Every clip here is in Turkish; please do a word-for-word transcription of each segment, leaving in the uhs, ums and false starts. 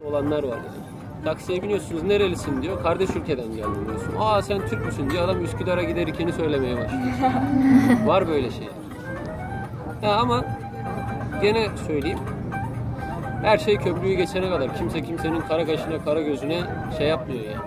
olanlar var. Taksiye biniyorsunuz, nerelisin diyor, kardeş ülkeden geldim diyorsun. Aa sen Türk müsün diyor, adam Üsküdar'a giderken söylemeye başlıyor. Var böyle şey. Ya ama gene söyleyeyim, her şey köprüyü geçene kadar kimse kimsenin kara kaşına, kara gözüne şey yapmıyor yani.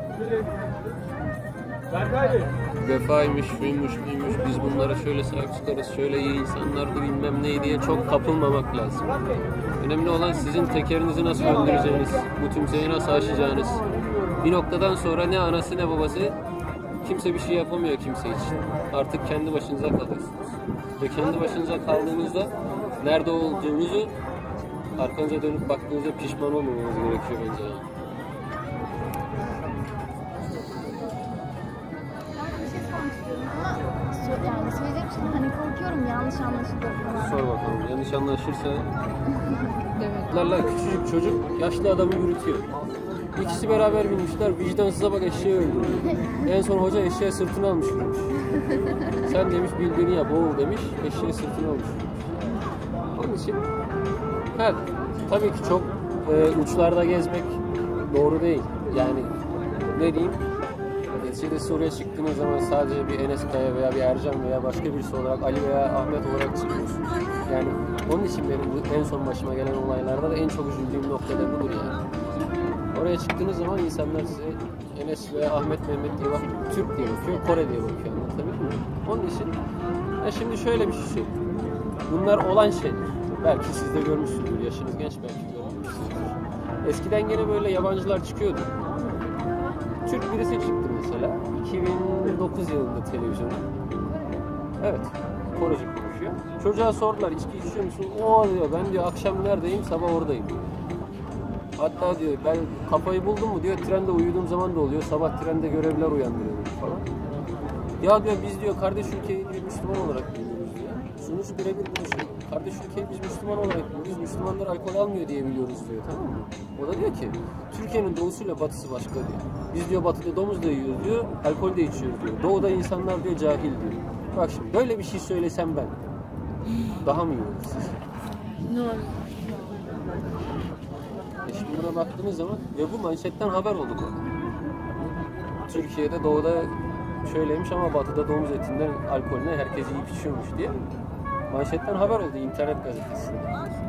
Vefaymış, şuymuş, buymuş, biz bunlara şöyle sahip çıkarız, şöyle iyi insanlardı bilmem ne diye çok kapılmamak lazım. Önemli olan sizin tekerinizi nasıl döndüreceğiniz, bu tümseyi nasıl aşacağınız. Bir noktadan sonra ne anası ne babası kimse bir şey yapamıyor kimse için. Artık kendi başınıza kalıyorsunuz. Ve kendi başınıza kaldığınızda nerede olduğunuzu arkanıza dönüp baktığınızda pişman olmamanız gerekiyor bence yani. Yani söyleyeceğim şey hani korkuyorum yanlış anlaşılır falan. Sor bakalım. Yanlış anlaşırsa evet. Küçücük çocuk yaşlı adamı yürütüyor. İkisi beraber binmişler. Vicdansıza bak eşeği öldürüyor. En son hoca eşeğe sırtını almış yürümüş. Sen demiş bildiğini yap oğul demiş. Eşeğe sırtını almış. Onun için evet, tabii ki çok e, uçlarda gezmek doğru değil. Yani ne diyeyim? Neticede oraya çıktığınız zaman sadece bir Enes Kaya veya bir Ercan veya başka birisi olarak Ali veya Ahmet olarak çıkıyorsunuz. Yani onun için benim bu en son başıma gelen olaylarda da en çok üzüldüğüm nokta da budur yani. Oraya çıktığınız zaman insanlar size Enes veya Ahmet Mehmet diye bakıyor, Türk diye bakıyor, Kore diye bakıyor. Anlatabildim mi? Onun için ya şimdi şöyle bir şey. Bunlar olan şeyler. Belki siz de görmüşsünüzdür. Yaşınız genç belki görmüşsünüzdür. Eskiden gene böyle yabancılar çıkıyordu. Türk birisi çıktı mesela. iki bin dokuz yılında televizyona. Evet. Korece konuşuyor. Çocuğa sordular içki içiyor musun? O diyor ben diyor akşam neredeyim sabah oradayım. Hatta diyor ben kafayı buldum mu diyor trende uyuduğum zaman da oluyor. Sabah trende görevliler uyandırıyor falan. Ya diyor biz diyor kardeş ülkeyi bir Müslüman olarak biliyoruz diyor. Sonuç birebir konuşuyor. Kardeş ülkeyi biz Müslüman olarak biliyoruz. Müslümanlar alkol almıyor diye biliyoruz diyor, tamam mı? O da diyor ki Türkiye'nin doğusuyla batısı başka diyor. Biz diyor batıda domuz da yiyoruz diyor, alkol de içiyoruz diyor. Doğuda insanlar diyor cahil diyor. Bak şimdi böyle bir şey söylesem ben daha mı iyi olur siz? E şimdi buna baktığınız zaman ve bu manşetten haber oldu bu. Türkiye'de doğuda şöyleymiş ama batıda domuz etinden alkolüne herkes yiyip içiyormuş diye. Manşetten haber oldu internet gazetesinde.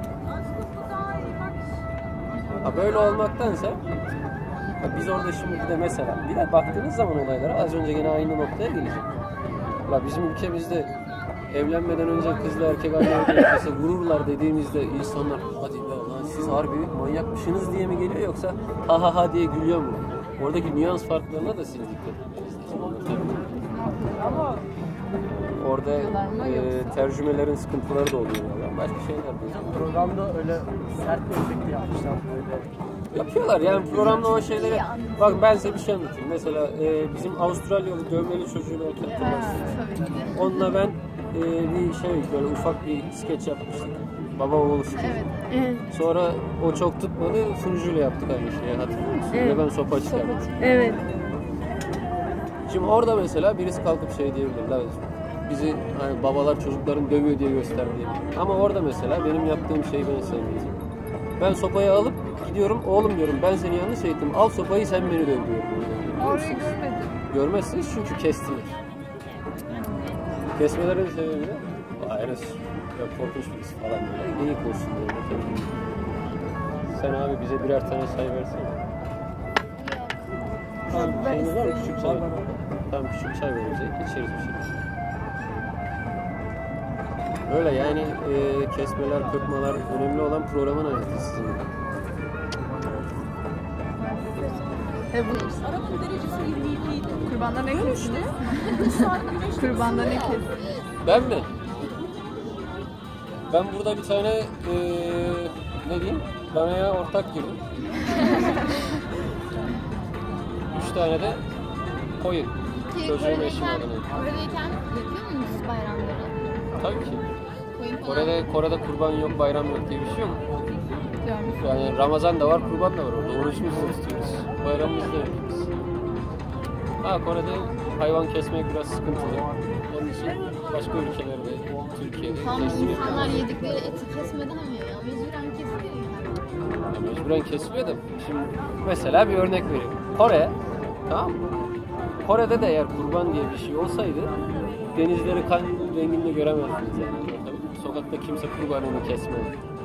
Ha böyle olmaktansa ha biz orada şimdi bir de mesela bir de baktığınız zaman olaylara az önce gene aynı noktaya gelecek. La bizim ülkemizde evlenmeden önce kızla erkek aynı vururlar dediğimizde insanlar hadi be lan siz harbi manyakmışsınız diye mi geliyor yoksa ha ha ha diye gülüyor mu? Oradaki nüans farklarına da siz dikkat edin. Orada e, tercümelerin sıkıntıları da oluyor. Yani başka şeyler de. Programda öyle sert bir efekti yapmışlar böyle. Yapıyorlar yani programda o şeyleri. Bak ben size bir şey anlatayım. Mesela e, bizim Avustralyalı dövmeli çocuğunu hatırlarsınız. Onunla ben e, bir şey böyle ufak bir skeç yapmıştık. Baba oğul skeç. Evet. Evet. Sonra o çok tutmadı. Sunucuyla yaptık aynı şeyi. Hatırlıyor musun? Evet. Ve ben sopa çıkardım. Evet. Şimdi orada mesela birisi kalkıp şey diyebilir. La, bizi hani babalar çocukların dövüyor diye göster diye. Ama orada mesela benim yaptığım şeyi ben sevmiyorum. Ben sopayı alıp gidiyorum. Oğlum diyorum ben seni yanlış eğittim. Al sopayı sen beni döv diyorum. Görürsünüz. Görmezsiniz çünkü kestiler. Kesmelerin sebebi ne? Ayrıs. Yok korkunç birisi falan böyle. Geyik olsun diye. Sen abi bize birer tane çay versene. Tamam şeyiniz var mı? Küçük çay. Tamam küçük çay vereceğiz. İçeriz bir şey. Öyle yani e, kesmeler, kırpmalar önemli olan programın ayeti sizin. E bu Arap'ın derecesi yirmi iki idi. Kurbanda ne kestiniz? Kurbanda ne kestiniz? Ben mi? Ben burada bir tane e, ne diyeyim? Danaya ortak girdim. Üç tane de koyun. Çocuğum eşim adına. Kore'deyken yapıyor musunuz bayramları? Tabii ki. Kore'de Kore'de kurban yok, bayram yok diye bir şey yok. Yani Ramazan da var, kurban da var orada. Oruç biz de tutuyoruz. Bayramımızı da yapıyoruz. Ha Kore'de hayvan kesmek biraz sıkıntılı. Onun için başka ülkelerde, Türkiye'de Tam insanlar yedikleri eti kesmeden ama ya. Mecburen kesiliyor yani. Mecburen kesiliyor da. Şimdi mesela bir örnek vereyim. Kore, tamam mı? Kore'de de eğer kurban diye bir şey olsaydı denizleri kan renginde göremezdiniz yani. Tabii, sokakta kimse kurbanını kesmez.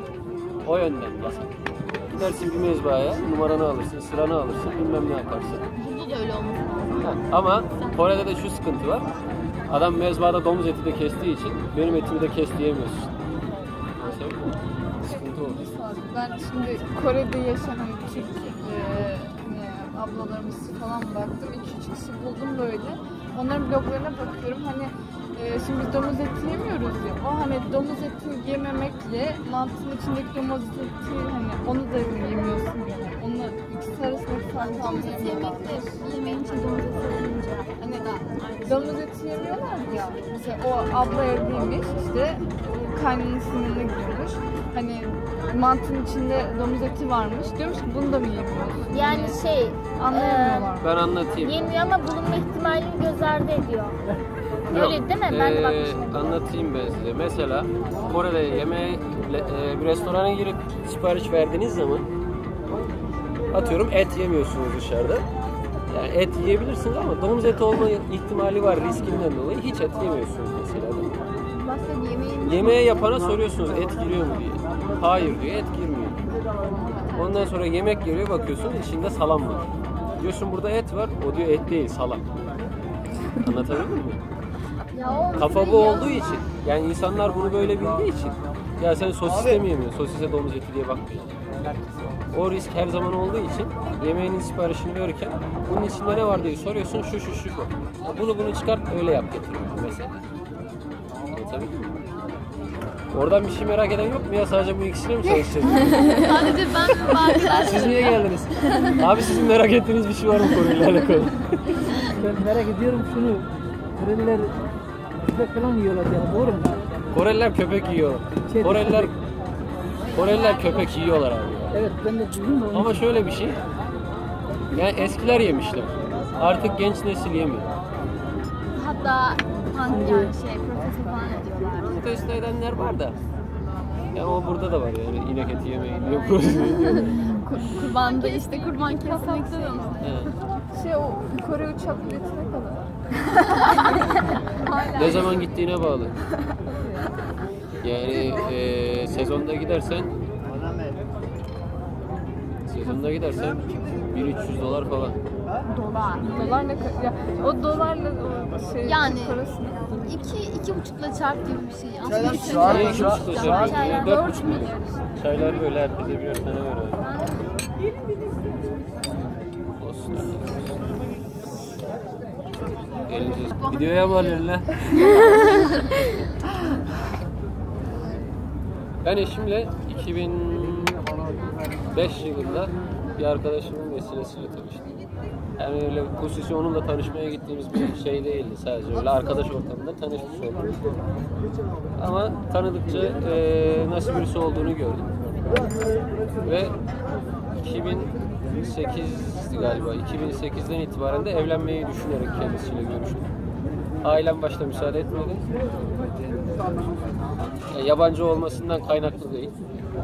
O yönden yasak. Gidersin bir mezbahaya, numaranı alırsın, sıranı alırsın, bilmem ne yaparsın. Burada da öyle olması lazım. Ama Kore'de de şu sıkıntı var. Adam mezbahada domuz eti de kestiği için benim etimi de kes diyemiyorsun. Mesela sıkıntı oldu. Ben şimdi Kore'de yaşayan Türk e, e, ablalarımız falan baktım. iki üç kişi buldum böyle. Onların bloglarına bakıyorum. Hani e, şimdi biz domuz eti yemiyoruz ya. O hani domuz eti yememekle mantının içindeki domuz eti hani onu da yemiyorsun yani. Onu ikisi arasındaki farkı Domuz eti anlayamıyorum. yemek de yemeğin için domuz eti alınca. Hani domuz eti yemiyorlar ya. Mesela o abla evliymiş işte kaynının sınırına gidiyormuş. Hani mantının içinde domuz eti varmış. Diyormuş ki bunu da mı yemiyorsun? Yani şey, Anlayamıyorlar. Ben anlatayım. yemiyor ama bulunma ihtimalini göz ardı ediyor. Öyle Yok, değil mi? Ben de ee, bakmıştım. Anlatayım ben size. Mesela Kore'de yemeğe e, bir restorana girip sipariş verdiğiniz zaman atıyorum et yemiyorsunuz dışarıda. Yani et yiyebilirsiniz ama domuz eti olma ihtimali var riskinden dolayı hiç et yemiyorsunuz mesela. Başka bir yemeğin... Yemeğe yapana soruyorsunuz et giriyor mu diye. Hayır diyor, et girmiyor. Ondan sonra yemek geliyor bakıyorsun içinde salam var. Diyorsun burada et var, o diyor et değil salam. Anlatabildim mi? Ya o Kafa bu olduğu için, yani insanlar bunu böyle bildiği için ya sen sosis de mi yemiyorsun, sosise domuz eti diye bakmıyor. O risk her zaman olduğu için yemeğinin siparişini verirken bunun içinde ne var diye soruyorsun, şu şu şu bu. Bunu bunu çıkart öyle yap getiriyor mesela. Anlatabildim mi? Oradan bir şey merak eden yok mu ya? Sadece bu ikisine mi çalışacağız? sadece ben arkadaşlar. Siz niye geldiniz? Abi sizin merak ettiğiniz bir şey var mı konuyla alakalı? Ben merak ediyorum şunu. Koreliler köpek falan yiyorlar ya. Doğru mu? Koreliler köpek yiyor. Şey- Koreliler Koreliler köpek yiyorlar abi. Evet ben de duydum da. Ama şöyle bir şey. Yani eskiler yemişler. Artık genç nesil yemiyor. Hatta hani yani şey protesto falan ediyorlar. Protesto edenler var da. Yani o burada da var yani inek eti yemeyin diyor. protesto ediyor. Kurbanda işte kurban kesmek istiyorum. Evet. Şey o Kore uçak biletine kadar. Ne zaman gittiğine bağlı. Yani e, sezonda gidersen sezonda gidersen bin üç yüz dolar falan. Dolar. Dolar ne kadar? Ya, o dolarla o şey Yani parası. iki, iki buçukla çarp gibi bir şey. Aslında Şu an- Ne iki buçukta şu an- çarpıyorsun ya? Dört buçuk milyon. Çaylar böyle herkese birer tane ver abi. Olsun. Elinize. Videoya mı alıyorsun lan? Ben eşimle iki bin beş yılında bir arkadaşımın vesilesiyle tanıştım. Yani öyle hususi onunla tanışmaya gittiğimiz bir şey değildi sadece öyle arkadaş ortamında tanışmış olduk. Ama tanıdıkça e, nasıl birisi olduğunu gördüm. Ve iki bin sekizdi galiba. iki bin sekizden itibaren de evlenmeyi düşünerek kendisiyle görüştüm. Ailem başta müsaade etmedi. Yani yabancı olmasından kaynaklı değil.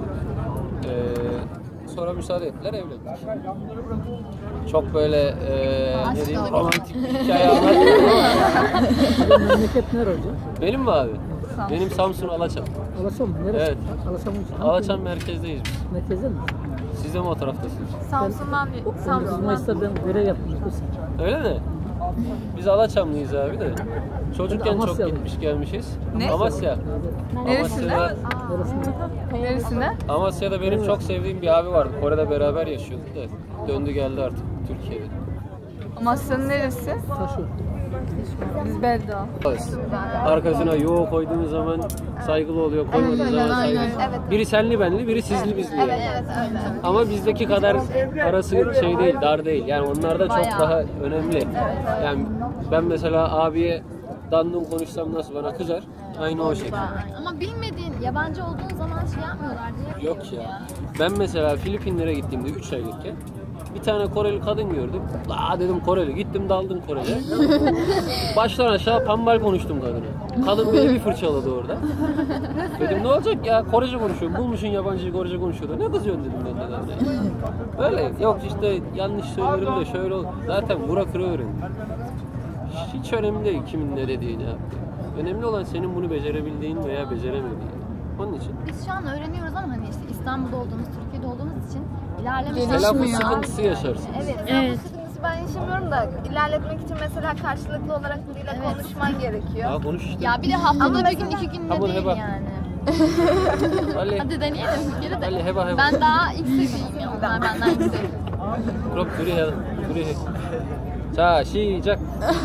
Ee, sonra müsaade ettiler, evlendik. Çok böyle e, ne diyeyim, romantik bir hikaye anlatmıyorum ama. Memleket nere hocam? Benim mi abi? Benim Samsun Alaçam. Alaçam mı? Neresi? Evet. Alaçam mı? Alaçam merkezdeyiz biz. Merkezde mi? Siz de mi o taraftasınız? Samsun'dan bir Biz Samsun'dan. Mayıs'ta ben görev yaptım. Öyle mi? Biz Alaçamlıyız abi de. Çocukken çok Amasyalıyım. gitmiş gelmişiz. Ne? Amasya. Neresinde? Amasya'da, Neresinde? Amasya'da benim çok sevdiğim bir abi vardı. Kore'de beraber yaşıyordu da. Döndü geldi artık Türkiye'de. Amasya'nın neresi? Taşı. Biz Belda. Arkasına yo koyduğunuz zaman saygılı oluyor, koymadığınız Evet, zaman aynen, saygısız. evet. Biri senli benli, biri sizli bizli. yani. Evet öyle. Ama bizdeki kadar arası şey değil, dar değil. Yani onlarda çok Bayağı. daha önemli. Yani ben mesela abiye dandun konuşsam nasıl bana kızar. Aynı o şekilde. Ama bilmediğin, yabancı olduğun zaman şey yapmıyorlar diye. Yok ya. Ben mesela Filipinlere gittiğimde üç aylıkken bir tane Koreli kadın gördüm. La dedim Koreli. Gittim daldım Koreli. Baştan aşağı pambal konuştum kadına. Kadın beni bir fırçaladı orada. Dedim ne olacak ya, Korece konuşuyorum. Bulmuşsun yabancıyı Korece konuşuyor. Ne kızıyorsun dedim ben de kadına. Öyle yok işte yanlış söylüyorum da şöyle ol. Zaten vura kıra öğrendim. Hiç önemli değil kimin ne dediğini yaptı. Önemli olan senin bunu becerebildiğin veya beceremediğin. Onun için. Biz şu an öğreniyoruz ama hani işte İstanbul'da olduğumuz, Türkiye'de olduğumuz için ilerlemek Telaffuz sıkıntısı yaşarsın. Evet. Evet. Sıkıntısı ben yaşamıyorum da ilerletmek için mesela karşılıklı olarak biriyle Evet. konuşman gerekiyor. Ya konuş işte. Ya bir de haftada Ama bir mesela- gün, iki günde Hamur değil heba. yani. Ali, Hadi deneyelim bir kere de. Ali heba heba. Ben daha ilk seviyeyim ya. Onlar benden yüksek. Krop duri ya, duri. Ça, şi, cak.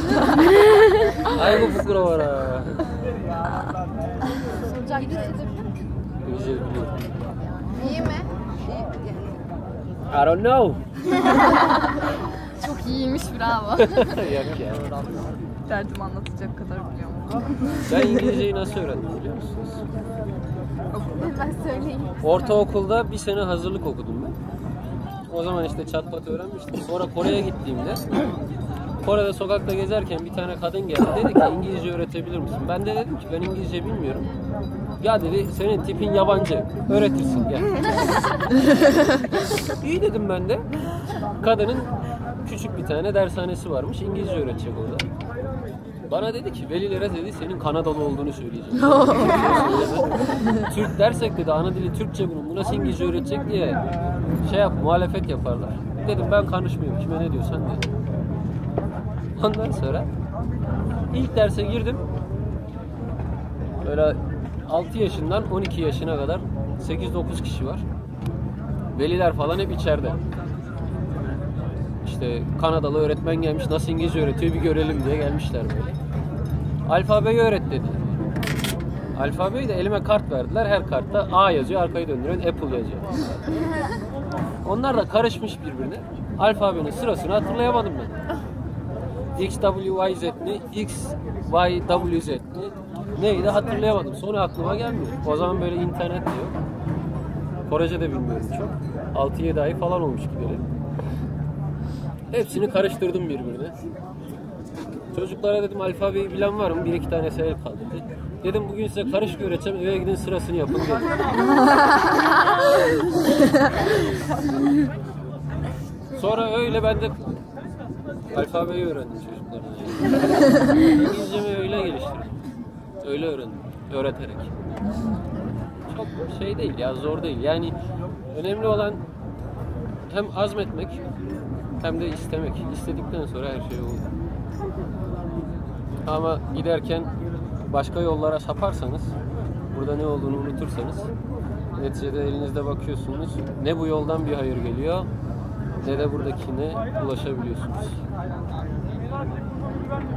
Ay bu fukura var ha. Soracak bir şey. Güzel biliyorum. İyi mi? I don't know. Çok iyiymiş, bravo. Yok ya. Derdimi anlatacak kadar biliyorum. Ben İngilizceyi nasıl öğrendim biliyor musunuz? Ben söyleyeyim. Ortaokulda bir sene hazırlık okudum ben. O zaman işte çat pat öğrenmiştim. Sonra Kore'ye gittiğimde Kore'de sokakta gezerken bir tane kadın geldi. Dedi ki İngilizce öğretebilir misin? Ben de dedim ki ben İngilizce bilmiyorum. Ya dedi senin tipin yabancı. Öğretirsin gel. İyi dedim ben de. Kadının küçük bir tane dershanesi varmış. İngilizce öğretecek orada. Bana dedi ki velilere dedi senin Kanadalı olduğunu söyleyeceğim. Türk dersek dedi ana dili Türkçe bunun. Bu nasıl İngilizce öğretecek diye şey yap muhalefet yaparlar. Dedim ben konuşmuyorum. Kime ne diyorsan de. Ondan sonra ilk derse girdim. Böyle altı yaşından on iki yaşına kadar sekiz dokuz kişi var. Veliler falan hep içeride. İşte Kanadalı öğretmen gelmiş nasıl İngilizce öğretiyor bir görelim diye gelmişler böyle. Alfabeyi öğret dediler. Alfabeyi de elime kart verdiler. Her kartta A yazıyor, arkayı döndürüyorsun Apple yazıyor. Onlar da karışmış birbirine. Alfabenin sırasını hatırlayamadım ben. X, W, Y, Z mi? X, Y, W, Z mi? Neydi hatırlayamadım. Sonra aklıma gelmiyor. O zaman böyle internet diyor. Korece de bilmiyorum çok. altı yedi ay falan olmuş gidelim. Hepsini karıştırdım birbirine. Çocuklara dedim alfabeyi bilen var mı? Bir iki tane el kaldı. Dedim bugün size karışık öğreteceğim. Eve gidin sırasını yapın. Sonra öyle ben de alfabeyi öğrendim çocuklara. İngilizcemi öyle geliştirdim. Öyle öğrendim. Öğreterek. Çok şey değil ya, zor değil. Yani önemli olan hem azmetmek hem de istemek. İstedikten sonra her şey olur. Ama giderken başka yollara saparsanız, burada ne olduğunu unutursanız, neticede elinizde bakıyorsunuz, ne bu yoldan bir hayır geliyor, ne de buradakine ulaşabiliyorsunuz.